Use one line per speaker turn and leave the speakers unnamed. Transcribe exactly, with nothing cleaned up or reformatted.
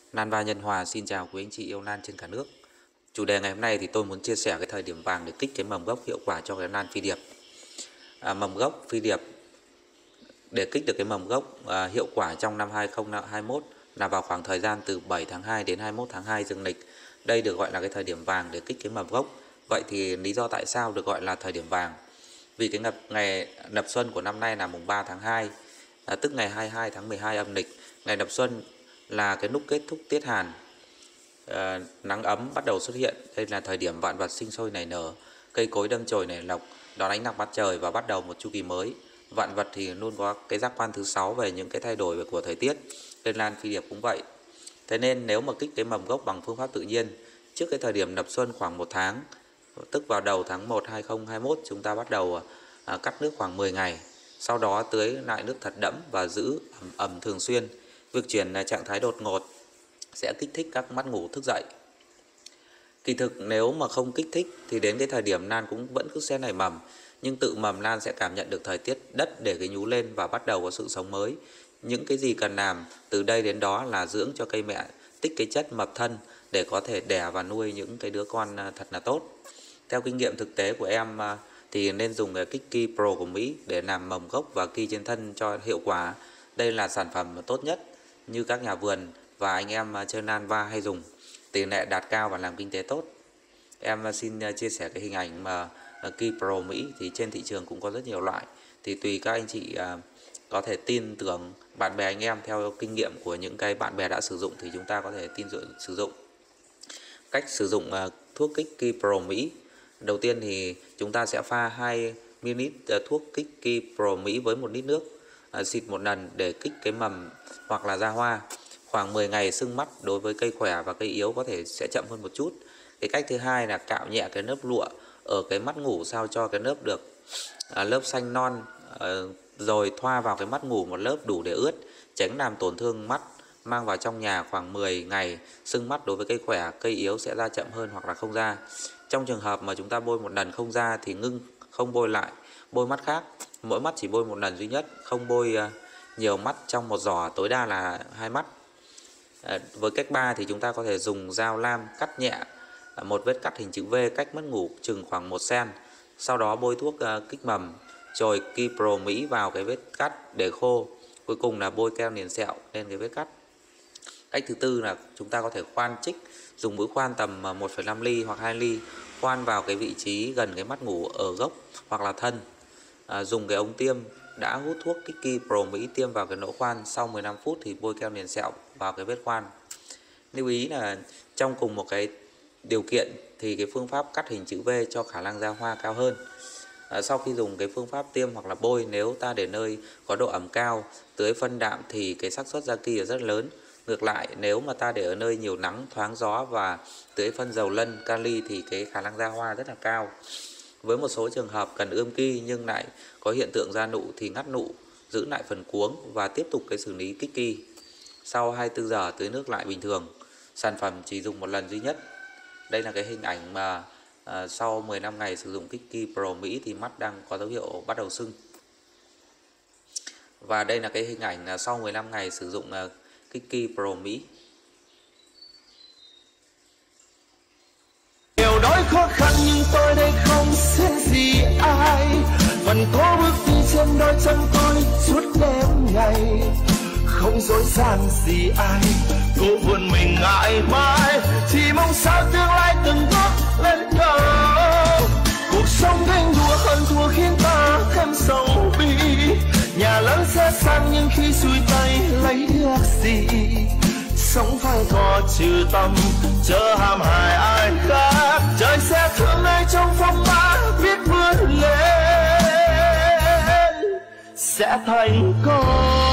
Nan Va Nhân Hòa xin chào quý anh chị yêu lan trên cả nước. Chủ đề ngày hôm nay thì tôi muốn chia sẻ cái thời điểm vàng để kích cái mầm gốc hiệu quả cho cái lan phi điệp. À, mầm gốc phi điệp để kích được cái mầm gốc à, hiệu quả trong năm hai không hai mốt là vào khoảng thời gian từ bảy tháng hai đến hai mươi mốt tháng hai dương lịch. Đây được gọi là cái thời điểm vàng để kích cái mầm gốc. Vậy thì lý do tại sao được gọi là thời điểm vàng? Vì cái ngập, ngày nập xuân của năm nay là mùng ba tháng hai, à, tức ngày hai mươi hai tháng mười hai âm lịch. Ngày nập xuân là cái lúc kết thúc tiết hàn, à, nắng ấm bắt đầu xuất hiện. Đây là thời điểm vạn vật sinh sôi nảy nở, cây cối đâm chồi nảy lộc, đón ánh nắng mặt trời và bắt đầu một chu kỳ mới. Vạn vật thì luôn có cái giác quan thứ sáu về những cái thay đổi của thời tiết. Cây lan phi điệp cũng vậy. Thế nên nếu mà kích cái mầm gốc bằng phương pháp tự nhiên trước cái thời điểm nập xuân khoảng một tháng, tức vào đầu tháng một năm hai không hai mốt, chúng ta bắt đầu à, cắt nước khoảng mười ngày. Sau đó tưới lại nước thật đẫm và giữ ẩm, ẩm thường xuyên. Việc chuyển trạng thái đột ngột sẽ kích thích các mắt ngủ thức dậy. Kỳ thực nếu mà không kích thích thì đến cái thời điểm lan cũng vẫn cứ sẽ nảy mầm, nhưng tự mầm lan sẽ cảm nhận được thời tiết đất để cái nhú lên và bắt đầu có sự sống mới. Những cái gì cần làm từ đây đến đó là dưỡng cho cây mẹ tích cái chất mập thân để có thể đẻ và nuôi những cái đứa con thật là tốt. Theo kinh nghiệm thực tế của em thì nên dùng cái Kiki Pro của Mỹ để làm mầm gốc và ki trên thân cho hiệu quả. Đây là sản phẩm tốt nhất như các nhà vườn và anh em chơi Nan Va hay dùng, tỷ lệ đạt cao và làm kinh tế tốt. Em xin chia sẻ cái hình ảnh mà Kiki Pro Mỹ thì trên thị trường cũng có rất nhiều loại, thì tùy các anh chị có thể tin tưởng bạn bè anh em theo kinh nghiệm của những cái bạn bè đã sử dụng thì chúng ta có thể tin tưởng sử dụng. Cách sử dụng thuốc Kiki Pro Mỹ: đầu tiên thì chúng ta sẽ pha hai mi li lít thuốc Kiki Pro Mỹ với một lít nước, à, xịt một lần để kích cái mầm hoặc là ra hoa. Khoảng mười ngày sưng mắt đối với cây khỏe và cây yếu có thể sẽ chậm hơn một chút. Cái cách thứ hai là cạo nhẹ cái lớp lụa ở cái mắt ngủ sao cho cái lớp được à, lớp xanh non, à, rồi thoa vào cái mắt ngủ một lớp đủ để ướt, tránh làm tổn thương mắt. Mang vào trong nhà khoảng mười ngày, sưng mắt đối với cây khỏe, cây yếu sẽ ra chậm hơn hoặc là không ra. Trong trường hợp mà chúng ta bôi một lần không ra thì ngưng, không bôi lại, bôi mắt khác. Mỗi mắt chỉ bôi một lần duy nhất, không bôi nhiều mắt trong một giỏ, tối đa là hai mắt. À, với cách ba thì chúng ta có thể dùng dao lam cắt nhẹ một vết cắt hình chữ V cách mất ngủ chừng khoảng một xăng-ti-mét. Sau đó bôi thuốc uh, kích mầm, chồi Kiki Pro Mỹ vào cái vết cắt để khô. Cuối cùng là bôi kem liền sẹo lên cái vết cắt. Cách thứ tư là chúng ta có thể khoan trích, dùng mũi khoan tầm một phẩy năm ly hoặc hai ly, khoan vào cái vị trí gần cái mắt ngủ ở gốc hoặc là thân. À, dùng cái ống tiêm đã hút thuốc Kiki Pro Mỹ tiêm vào cái lỗ khoan, sau mười lăm phút thì bôi kem liền sẹo vào cái vết khoan. Lưu ý là trong cùng một cái điều kiện thì cái phương pháp cắt hình chữ V cho khả năng ra hoa cao hơn. À, sau khi dùng cái phương pháp tiêm hoặc là bôi, nếu ta để nơi có độ ẩm cao, tưới phân đạm thì cái xác suất ra ki rất lớn. Ngược lại, nếu mà ta để ở nơi nhiều nắng, thoáng gió và tưới phân dầu lân, kali thì cái khả năng ra hoa rất là cao. Với một số trường hợp cần ươm ki nhưng lại có hiện tượng ra nụ thì ngắt nụ, giữ lại phần cuống và tiếp tục cái xử lý kích ki. Sau hai mươi tư giờ tưới nước lại bình thường. Sản phẩm chỉ dùng một lần duy nhất. Đây là cái hình ảnh mà à, sau mười lăm ngày sử dụng Kiki Pro Mỹ thì mắt đang có dấu hiệu bắt đầu sưng. Và đây là cái hình ảnh là sau mười lăm ngày sử dụng uh, Kiki Pro Mỹ.
Điều đói khó khăn nhưng tôi đây không xin gì ai, vẫn cố bước đi trên đôi chân tôi suốt đêm ngày, không dối gian gì ai, cố vươn mình ngại mãi, chỉ mong sao tương lai từng bước lên cao. Cuộc sống ganh đua hơn thua khiến ta thêm sầu bi, nhà lớn sẽ sang nhưng khi xuôi tay lấy được gì, sống phải có trừ tâm chớ hàm hại ai khác, trời sẽ thương nơi trong phong ba biết vươn lên sẽ thành công.